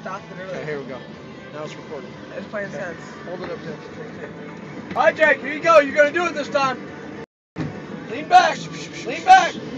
stopped it earlier. Okay, here we go. Now it's recording. It's playing sense. Hold it up to All right, Jake, here you go. You're going to do it this time. Lean back. Lean back.